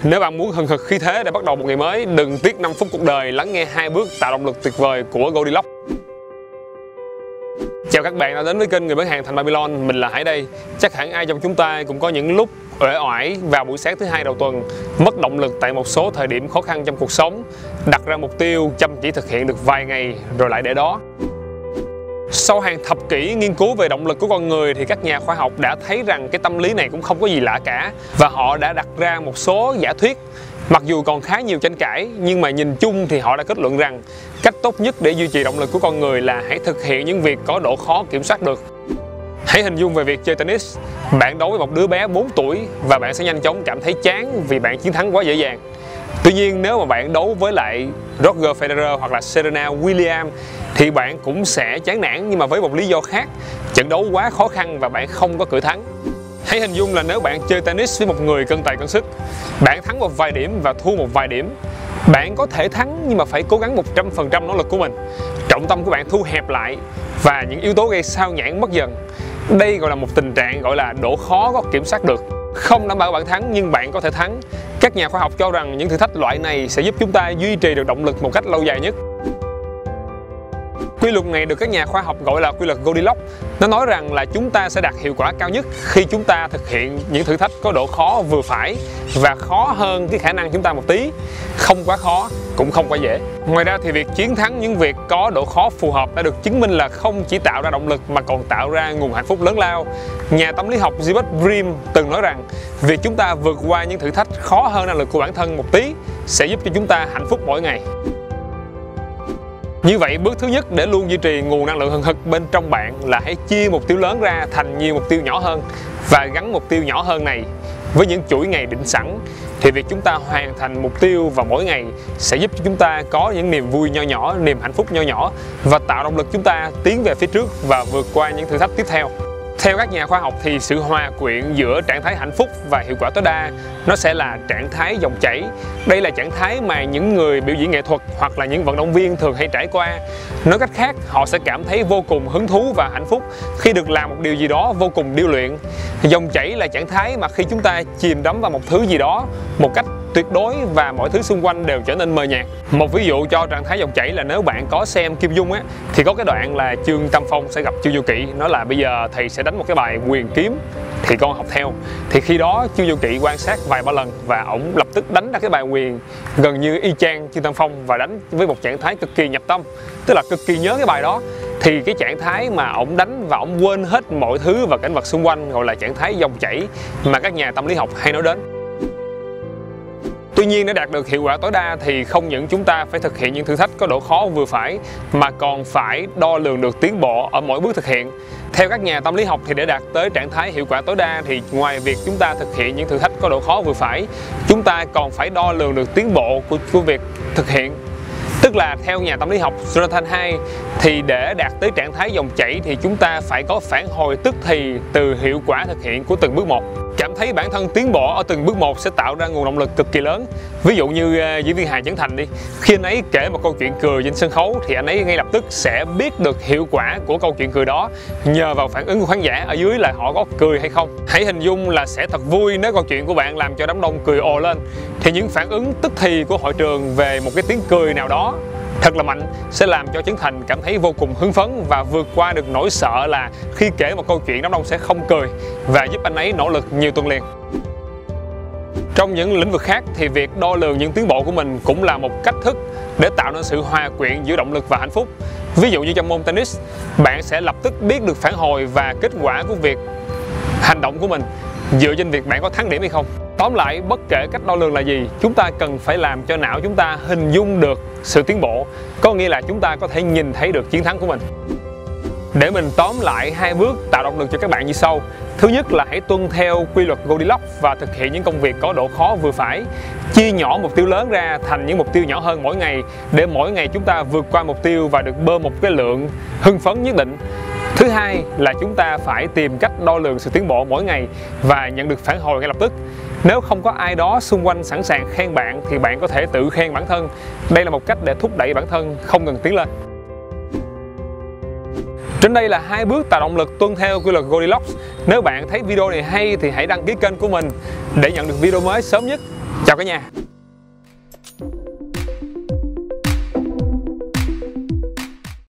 Nếu bạn muốn hừng hực khí thế để bắt đầu một ngày mới, đừng tiếc 5 phút cuộc đời lắng nghe 2 bước tạo động lực tuyệt vời của Goldilocks. Chào các bạn đã đến với kênh Người bán hàng thành Babylon, mình là Hải đây. Chắc hẳn ai trong chúng ta cũng có những lúc uể oải vào buổi sáng thứ hai đầu tuần, mất động lực tại một số thời điểm khó khăn trong cuộc sống, đặt ra mục tiêu chăm chỉ thực hiện được vài ngày rồi lại để đó. Sau hàng thập kỷ nghiên cứu về động lực của con người thì các nhà khoa học đã thấy rằng cái tâm lý này cũng không có gì lạ cả, và họ đã đặt ra một số giả thuyết. Mặc dù còn khá nhiều tranh cãi, nhưng mà nhìn chung thì họ đã kết luận rằng cách tốt nhất để duy trì động lực của con người là hãy thực hiện những việc có độ khó kiểm soát được. Hãy hình dung về việc chơi tennis. Bạn đấu với một đứa bé 4 tuổi và bạn sẽ nhanh chóng cảm thấy chán vì bạn chiến thắng quá dễ dàng. Tuy nhiên nếu mà bạn đấu với lại Roger Federer hoặc là Serena Williams thì bạn cũng sẽ chán nản, nhưng mà với một lý do khác. Trận đấu quá khó khăn và bạn không có cửa thắng. Hãy hình dung là nếu bạn chơi tennis với một người cân tài cân sức, bạn thắng một vài điểm và thua một vài điểm. Bạn có thể thắng nhưng mà phải cố gắng 100% nỗ lực của mình. Trọng tâm của bạn thu hẹp lại và những yếu tố gây sao nhãng mất dần. Đây gọi là một tình trạng gọi là độ khó có kiểm soát được. Không đảm bảo bạn thắng nhưng bạn có thể thắng. Các nhà khoa học cho rằng những thử thách loại này sẽ giúp chúng ta duy trì được động lực một cách lâu dài nhất. Quy luật này được các nhà khoa học gọi là quy luật Goldilocks. Nó nói rằng là chúng ta sẽ đạt hiệu quả cao nhất khi chúng ta thực hiện những thử thách có độ khó vừa phải và khó hơn cái khả năng chúng ta một tí. Không quá khó, cũng không quá dễ. Ngoài ra thì việc chiến thắng những việc có độ khó phù hợp đã được chứng minh là không chỉ tạo ra động lực mà còn tạo ra nguồn hạnh phúc lớn lao. Nhà tâm lý học Gilbert Brim từng nói rằng việc chúng ta vượt qua những thử thách khó hơn năng lực của bản thân một tí sẽ giúp cho chúng ta hạnh phúc mỗi ngày. Như vậy, bước thứ nhất để luôn duy trì nguồn năng lượng hừng hực bên trong bạn là hãy chia mục tiêu lớn ra thành nhiều mục tiêu nhỏ hơn và gắn mục tiêu nhỏ hơn này với những chuỗi ngày định sẵn. Thì việc chúng ta hoàn thành mục tiêu vào mỗi ngày sẽ giúp cho chúng ta có những niềm vui nho nhỏ, niềm hạnh phúc nho nhỏ và tạo động lực chúng ta tiến về phía trước và vượt qua những thử thách tiếp theo. Theo các nhà khoa học thì sự hòa quyện giữa trạng thái hạnh phúc và hiệu quả tối đa nó sẽ là trạng thái dòng chảy. Đây là trạng thái mà những người biểu diễn nghệ thuật hoặc là những vận động viên thường hay trải qua. Nói cách khác, họ sẽ cảm thấy vô cùng hứng thú và hạnh phúc khi được làm một điều gì đó vô cùng điêu luyện. Dòng chảy là trạng thái mà khi chúng ta chìm đắm vào một thứ gì đó một cách tuyệt đối và mọi thứ xung quanh đều trở nên mờ nhạt. Một ví dụ cho trạng thái dòng chảy là nếu bạn có xem Kim Dung á, thì có cái đoạn là Trương Tam Phong sẽ gặp Chu Du Kỵ, nói là bây giờ thầy sẽ đánh một cái bài quyền kiếm thì con học theo. Thì khi đó Chu Du Kỵ quan sát vài ba lần và ổng lập tức đánh ra cái bài quyền gần như y chang Trương Tam Phong và đánh với một trạng thái cực kỳ nhập tâm, tức là cực kỳ nhớ cái bài đó. Thì cái trạng thái mà ổng đánh và ổng quên hết mọi thứ và cảnh vật xung quanh gọi là trạng thái dòng chảy mà các nhà tâm lý học hay nói đến. Tuy nhiên để đạt được hiệu quả tối đa thì không những chúng ta phải thực hiện những thử thách có độ khó vừa phải mà còn phải đo lường được tiến bộ ở mỗi bước thực hiện. Theo các nhà tâm lý học thì để đạt tới trạng thái hiệu quả tối đa thì ngoài việc chúng ta thực hiện những thử thách có độ khó vừa phải, chúng ta còn phải đo lường được tiến bộ của việc thực hiện. Tức là theo nhà tâm lý học Jonathan Haidt thì để đạt tới trạng thái dòng chảy thì chúng ta phải có phản hồi tức thì từ hiệu quả thực hiện của từng bước một. Cảm thấy bản thân tiến bộ ở từng bước một sẽ tạo ra nguồn động lực cực kỳ lớn. Ví dụ như diễn viên Hà Chấn Thành đi, khi anh ấy kể một câu chuyện cười trên sân khấu thì anh ấy ngay lập tức sẽ biết được hiệu quả của câu chuyện cười đó nhờ vào phản ứng của khán giả ở dưới là họ có cười hay không. Hãy hình dung là sẽ thật vui nếu câu chuyện của bạn làm cho đám đông cười ồ lên, thì những phản ứng tức thì của hội trường về một cái tiếng cười nào đó thật là mạnh sẽ làm cho Trấn Thành cảm thấy vô cùng hưng phấn và vượt qua được nỗi sợ là khi kể một câu chuyện đám đông sẽ không cười, và giúp anh ấy nỗ lực nhiều tuần liền. Trong những lĩnh vực khác thì việc đo lường những tiến bộ của mình cũng là một cách thức để tạo nên sự hòa quyện giữa động lực và hạnh phúc. Ví dụ như trong môn tennis, bạn sẽ lập tức biết được phản hồi và kết quả của việc hành động của mình dựa trên việc bạn có thắng điểm hay không. Tóm lại, bất kể cách đo lường là gì, chúng ta cần phải làm cho não chúng ta hình dung được sự tiến bộ, có nghĩa là chúng ta có thể nhìn thấy được chiến thắng của mình. Để mình tóm lại 2 bước tạo động lực cho các bạn như sau. Thứ nhất là hãy tuân theo quy luật Goldilocks và thực hiện những công việc có độ khó vừa phải. Chia nhỏ mục tiêu lớn ra thành những mục tiêu nhỏ hơn mỗi ngày để mỗi ngày chúng ta vượt qua mục tiêu và được bơm một cái lượng hưng phấn nhất định. Thứ hai là chúng ta phải tìm cách đo lường sự tiến bộ mỗi ngày và nhận được phản hồi ngay lập tức. Nếu không có ai đó xung quanh sẵn sàng khen bạn thì bạn có thể tự khen bản thân. Đây là một cách để thúc đẩy bản thân không ngừng tiến lên. Trên đây là 2 bước tạo động lực tuân theo quy luật Goldilocks. Nếu bạn thấy video này hay thì hãy đăng ký kênh của mình để nhận được video mới sớm nhất. Chào cả nhà.